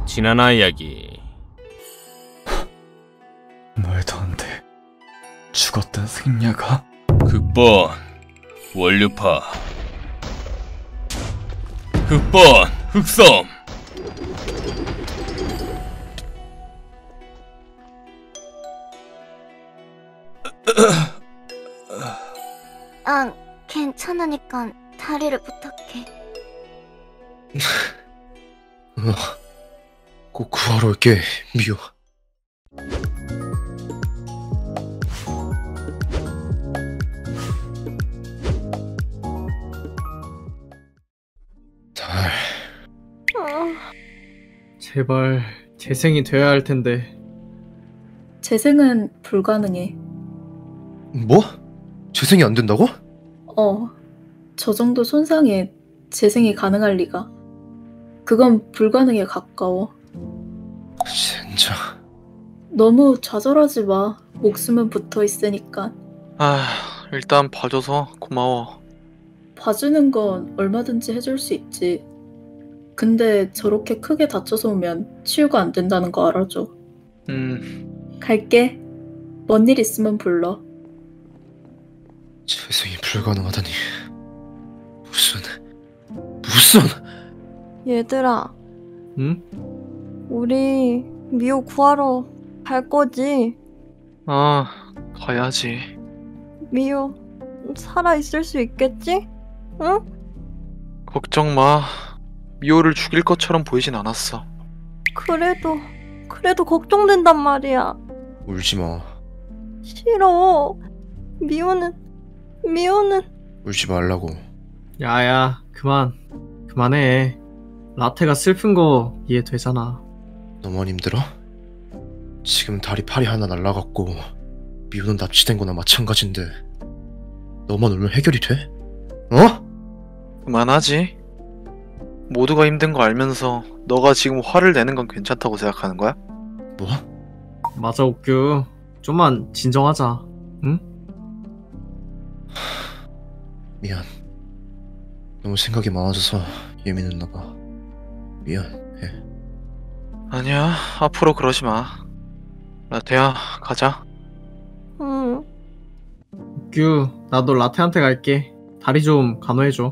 지나나 이야기. 말도 안 돼. 죽었던 생야가? 극본 원류파, 극본 흑섬. 괜찮으니까 다리를 부탁해. 꼭 구하러 올게, 미호. 달. 제발 재생이 돼야 할 텐데. 재생은 불가능해. 뭐? 재생이 안 된다고? 저 정도 손상에 재생이 가능할 리가. 그건 불가능에 가까워. 진짜. 너무 좌절하지 마. 목숨은 붙어 있으니까. 일단 봐줘서 고마워. 봐주는 건 얼마든지 해줄 수 있지. 근데 저렇게 크게 다쳐서 오면 치유가 안 된다는 거 알아줘. 갈게. 뭔 일 있으면 불러. 재생이 불가능하다니. 무슨? 얘들아, 응? 우리 미호 구하러 갈 거지? 가야지. 미호 살아있을 수 있겠지? 응? 걱정 마. 미호를 죽일 것처럼 보이진 않았어. 그래도 걱정된단 말이야. 울지 마. 싫어. 미호는 울지 말라고. 야야, 그만해. 라테가 슬픈 거 이해되잖아. 너만 힘들어? 지금 다리 팔이 하나 날라갔고 미호는 납치된 거나 마찬가지인데 너만 울면 해결이 돼? 그만하지. 모두가 힘든 거 알면서 너가 지금 화를 내는 건 괜찮다고 생각하는 거야? 뭐? 맞아, 옥규. 좀만 진정하자. 응? 미안. 너무 생각이 많아져서 예민했나 봐. 미안해. 아니야, 앞으로 그러지 마. 라테야, 가자. 응. 옥규, 나도 라테한테 갈게. 다리 좀 간호해줘.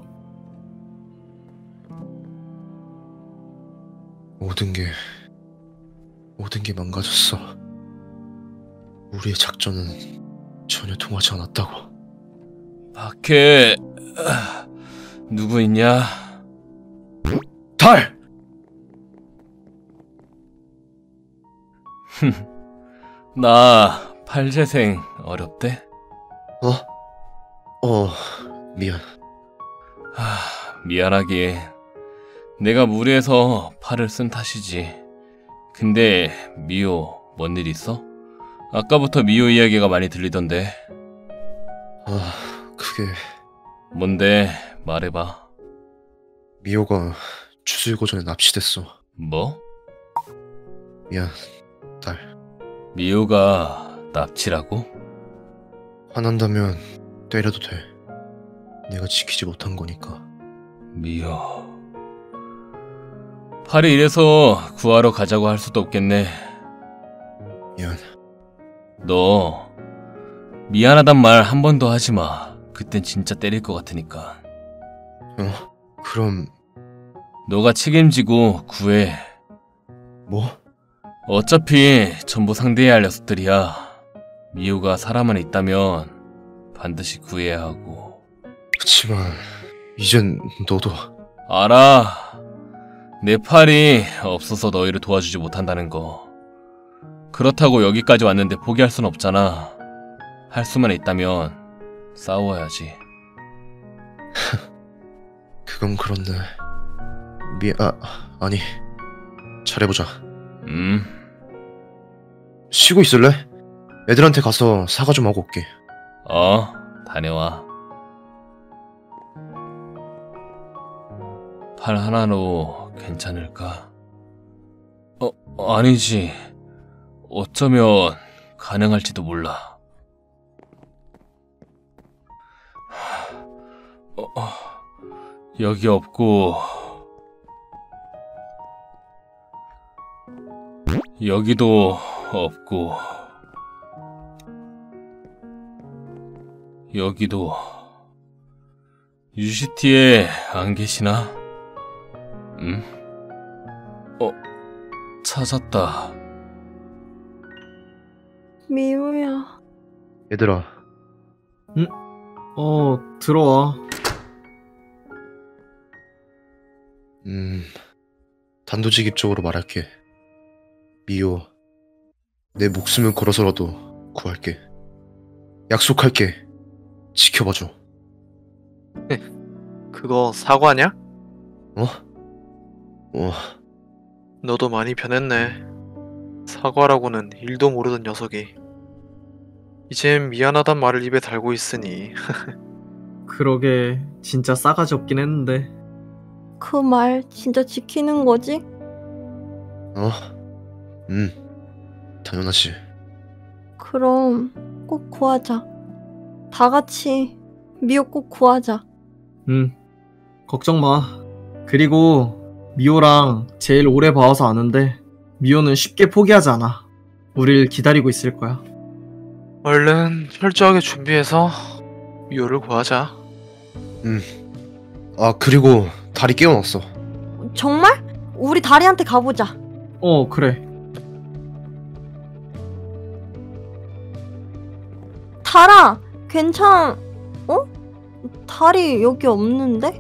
모든 게 망가졌어. 우리의 작전은 전혀 통하지 않았다고. 밖에 누구 있냐? 달! 나 팔재생 어렵대? 미안. 미안하긴. 내가 무리해서 팔을 쓴 탓이지. 근데 미호 뭔 일 있어? 아까부터 미호 이야기가 많이 들리던데. 그게 뭔데? 말해봐. 미호가 주술고 전에 납치됐어. 뭐? 미안, 달. 미호가 납치라고? 화난다면 때려도 돼. 내가 지키지 못한 거니까. 미호. 팔이 이래서 구하러 가자고 할 수도 없겠네. 미안. 너 미안하단 말 한 번도 하지 마. 그땐 진짜 때릴 것 같으니까. 그럼 너가 책임지고 구해. 뭐? 어차피 전부 상대해야 할 녀석들이야. 미호가 사람 안에 있다면 반드시 구해야 하고. 그치만 이젠 너도. 알아. 내 팔이 없어서 너희를 도와주지 못한다는 거. 그렇다고 여기까지 왔는데 포기할 순 없잖아. 할 수만 있다면 싸워야지. 그건 그런데 아니 잘해보자. 쉬고 있을래? 애들한테 가서 사과 좀 하고 올게. 다녀와. 팔 하나로 괜찮을까? 아니지. 어쩌면 가능할지도 몰라. 여기 없고 여기도 없고 여기도. UCT에 안 계시나? 응? 찾았다. 미우야. 얘들아, 들어와. 단도직입적으로 말할게. 미호, 내 목숨을 걸어서라도 구할게. 약속할게. 지켜봐줘. 그거 사과냐? 어? 너도 많이 변했네. 사과라고는 일도 모르던 녀석이. 이젠 미안하단 말을 입에 달고 있으니. 그러게 진짜 싸가지 없긴 했는데. 그 말 진짜 지키는 거지? 당연하지. 그럼 꼭 구하자. 다 같이 미호 꼭 구하자. 걱정 마. 그리고 미호랑 제일 오래 봐와서 아는데 미호는 쉽게 포기하지 않아. 우릴 기다리고 있을 거야. 얼른 철저하게 준비해서 미호를 구하자. 그리고 다리 깨워놨어. 정말? 우리 다리한테 가보자. 그래. 달아, 다리 여기 없는데?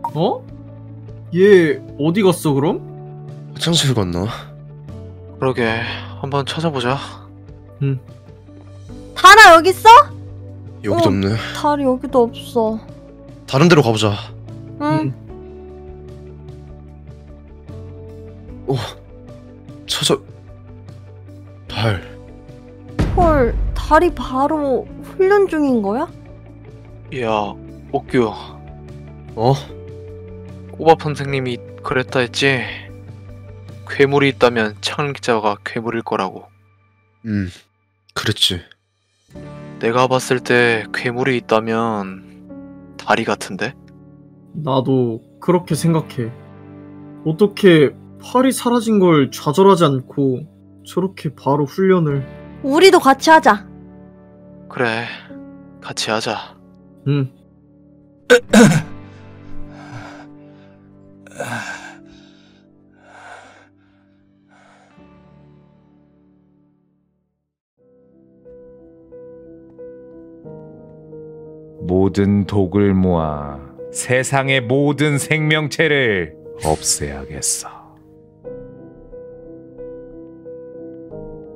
얘 어디 갔어 그럼? 화장실 갔나? 그러게 한번 찾아보자. 달아, 여기 있어? 여기도 없네. 다리 여기도 없어. 다른 데로 가보자. 응. 찾아. 발. 헐, 다리 바로 훈련 중인 거야? 야, 옥규. 어? 꼬밥 선생님이 그랬다 했지? 괴물이 있다면 창은 기자가 괴물일 거라고. 그랬지. 내가 봤을 때 괴물이 있다면 다리 같은데? 나도 그렇게 생각해. 어떻게 팔이 사라진 걸 좌절하지 않고 저렇게 바로 훈련을. 우리도 같이 하자. 그래, 같이 하자. 응. 모든 독을 모아 세상의 모든 생명체를 없애야겠어.